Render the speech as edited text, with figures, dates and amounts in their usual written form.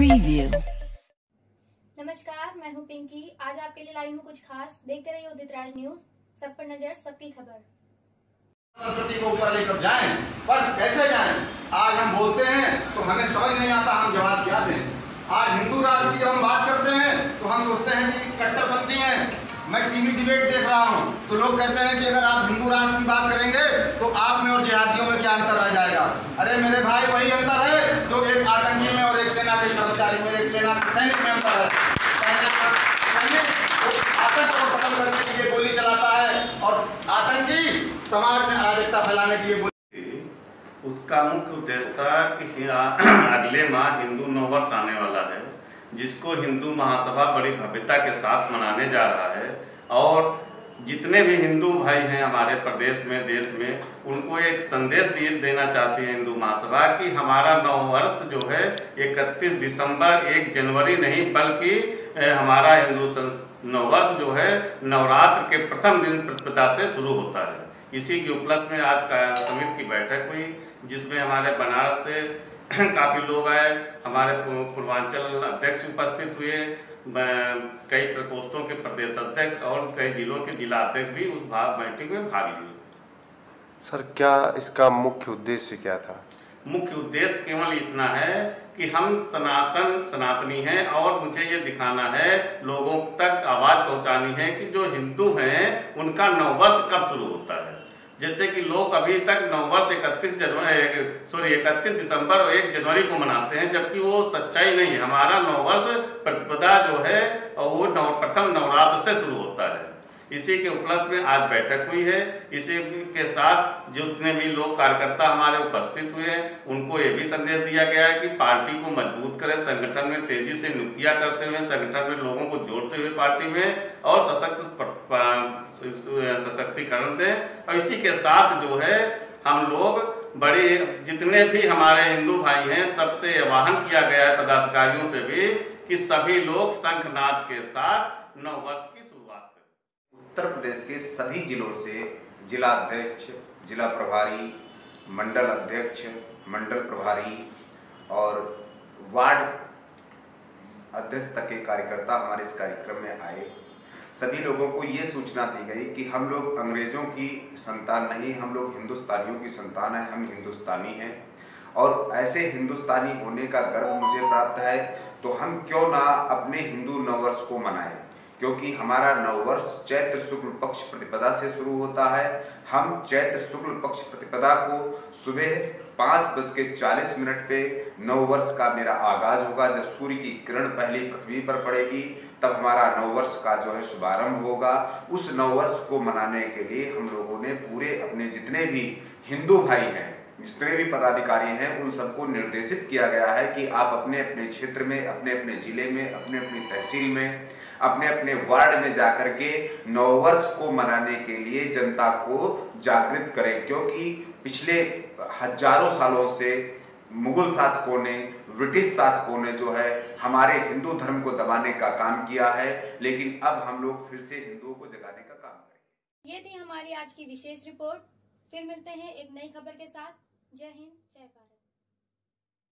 Preview। नमस्कार, मैं हूं पिंकी। आज आपके लिए लाई हूं कुछ खास। देखते रहिए उदित राज न्यूज, सब पर नजर, सबकी खबर। संस्कृति को ऊपर लेकर जाएं, पर कैसे जाएं? आज हम बोलते हैं तो हमें समझ नहीं आता हम जवाब क्या दें। आज हिंदू राष्ट्र की जब हम बात करते हैं तो हम सोचते हैं कि कट्टरपंथी हैं। मैं टीवी डिबेट देख रहा हूं तो लोग कहते हैं कि अगर आप हिंदू राष्ट्र की बात करेंगे तो आप में और जिहादियों में क्या अंतर रह जाएगा। अरे मेरे भाई, वही अंतर है जो एक आतंकी में और एक सेना के कर्मचारी में, एक सेना सैनिक में अंतर है। आतंक को खत्म करने के लिए गोली चलाता है और आतंकी समाज में अराजकता फैलाने के लिए। उसका मुख्य उद्देश्य था कि अगले माह हिंदू नववर्ष आने वाला है, जिसको हिंदू महासभा बड़ी भव्यता के साथ मनाने जा रहा है। और जितने भी हिंदू भाई हैं हमारे प्रदेश में, देश में, उनको एक संदेश देना चाहती है हिंदू महासभा कि हमारा नववर्ष जो है 31 दिसंबर 1 जनवरी नहीं, बल्कि हमारा हिंदू नववर्ष जो है नवरात्र के प्रथम दिन प्रतिपदा से शुरू होता है। इसी के उपलक्ष्य में आज समिति की बैठक हुई, जिसमें हमारे बनारस से काफ़ी लोग आए, हमारे पूर्वांचल अध्यक्ष उपस्थित हुए, कई प्रकोष्ठों के प्रदेश अध्यक्ष और कई जिलों के जिला अध्यक्ष भी उस बैठक में भाग लिए। सर, क्या इसका मुख्य उद्देश्य क्या था? मुख्य उद्देश्य केवल इतना है कि हम सनातनी हैं और मुझे ये दिखाना है, लोगों तक आवाज़ पहुंचानी है कि जो हिंदू हैं उनका नववर्ष कब शुरू होता है। जैसे कि लोग अभी तक नववर्ष 31 दिसंबर और 1 जनवरी को मनाते हैं, जबकि वो सच्चाई नहीं है। हमारा नववर्ष प्रतिपदा जो है वो प्रथम नवरात्र से शुरू होता है। इसी के उपलक्ष्य में आज बैठक हुई है। इसी के साथ जितने भी लोग कार्यकर्ता हमारे उपस्थित हुए, उनको ये भी संदेश दिया गया है कि पार्टी को मजबूत करें, संगठन में तेजी से नियुक्तियां करते हुए, संगठन में लोगों को जोड़ते हुए पार्टी में और सशक्तिकरण दें। और इसी के साथ जो है हम लोग बड़े जितने भी हमारे हिंदू भाई हैं, सबसे आह्वान किया गया है पदाधिकारियों से भी कि सभी लोग शंखनाद के साथ नववर्ष की शुरुआत करें। उत्तर प्रदेश के सभी जिलों से जिला अध्यक्ष, जिला प्रभारी, मंडल अध्यक्ष, मंडल प्रभारी और वार्ड अध्यक्ष तक के कार्यकर्ता हमारे इस कार्यक्रम में आए। सभी लोगों को ये सूचना दी गई कि हम लोग अंग्रेज़ों की संतान नहीं, हम लोग हिंदुस्तानियों की संतान हैं, हम हिंदुस्तानी हैं। और ऐसे हिंदुस्तानी होने का गर्व मुझे प्राप्त है, तो हम क्यों ना अपने हिंदू नववर्ष को मनाएं, क्योंकि हमारा नववर्ष चैत्र शुक्ल पक्ष प्रतिपदा से शुरू होता है। हम चैत्र शुक्ल पक्ष प्रतिपदा को सुबह 5:40 पे नववर्ष का मेरा आगाज होगा। जब सूर्य की किरण पहली पृथ्वी पर पड़ेगी, तब हमारा नववर्ष का जो है शुभारंभ होगा। उस नववर्ष को मनाने के लिए हम लोगों ने पूरे अपने जितने भी हिंदू भाई हैं, जितने भी पदाधिकारी हैं, उन सबको निर्देशित किया गया है कि आप अपने अपने क्षेत्र में, अपने अपने जिले में, अपने अपनी तहसील में, अपने अपने वार्ड में जाकर के नववर्ष को मनाने के लिए जनता को जागृत करें। क्योंकि पिछले हजारों सालों से मुगल शासकों ने, ब्रिटिश शासकों ने जो है हमारे हिंदू धर्म को दबाने का काम किया है, लेकिन अब हम लोग फिर से हिंदुओं को जगाने का काम करेंगे। ये थी हमारी आज की विशेष रिपोर्ट। फिर मिलते हैं एक नई खबर के साथ। जय हिंद, जय भारत।